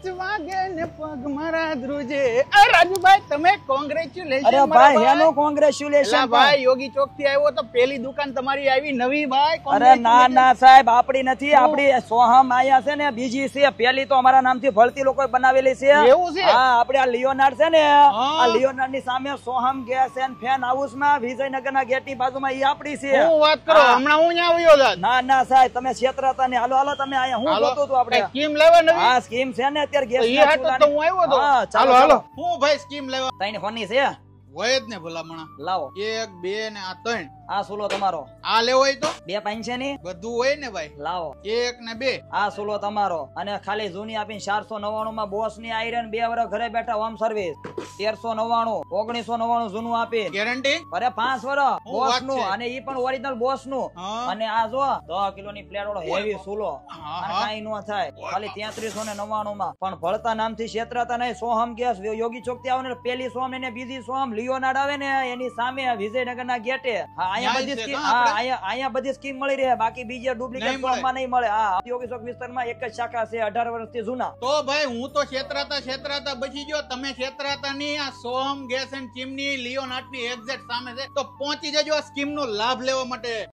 વાગે ને પગ મારા ધ્રુજે. રાજુભાઈ તમે કોંગ્રેચ્યુલેશન. અરે ભાઈ હેનો કોંગ્રેચ્યુલેશન ભાઈ યોગી ચોક થી આવ્યો તો પેલી દુકાન તમારી આવી નવી ભાઈ. અરે ના ના સાહેબ આપડી નથી, આપડી સોહમ આયા છે ને બીજી છે. પેલી તો અમારા નામથી ભળતી લોકો બનાવેલી છે. એવું છે? હા આપડે આ લિયોનાર્ડ છે ને, આ લિયોનાર્ડ ની સામે Soham gas and fan house માં વિજયનગર ના ગેટ ની બાજુમાં ઈ આપડી છે. હું વાત કરો, હમણાં હું ત્યાં આવ્યો હતો. ના ના સાહેબ તમે છેતરાતા ને. હાલો હાલો તમે આયા હું જોતું હતું આપણે સ્કીમ લેવા નવી. હા સ્કીમ છે ને અત્યારે ગેસ ઈ હાટો તો હું આવ્યો હતો. હા ચાલો હાલો. હું ભાઈ સ્કીમ લેવા તઈને ફોની છે હોય જ ને ભલામણા. લાવો 1 2 ને આ 3. આ સુલો તમારો. આ લેવો હોય તો 2 પાઇન છે ની બધું હોય ને ભાઈ. લાવો 1 ને 2. આ સુલો તમારો. અને ખાલી જૂની આપીને 499 માં બોસ ની આયરન 2 વર્ષ ઘરે બેઠા હોમ સર્વિસ 1399 1999 જૂનું આપી ગેરંટી. અરે 5 વર્ષ બોસ નું, અને ઈ પણ ઓરિજિનલ બોસ નું. અને આ જો 10 કિલો ની પ્લેટ વાળો હેવી સુલો, અને કાઈ નો થાય. ખાલી 3399 માં. પણ ભળતા નામથી છેતરાતા નહીં. સોહમ ગેસ યોગી ચોક થી આવે ને પેલી સોહમ ને બીજી સોહમ લિયોનાર્ડ આવે ને એની સામે વિજયનગર ના ગેટે. અહીંયા બધી સ્કીમ, અહીંયા બધી સ્કીમ મળી રહે. બાકી બીજે ડુપ્લિકેટ ફોર્મમાં નહીં મળે. હા યોગી ચોક વિસ્તારમાં એક જ શાખા છે 18 વર્ષથી જૂના. તો ભાઈ હું તો છેતરાતા બચી ગયો. તમે છેતરાતા નહીં. આ Soham gas and chimney Leonard ની એક્ઝેક્ટ સામે છે. તો પહોંચી જજો આ સ્કીમ નો લાભ લેવા માટે.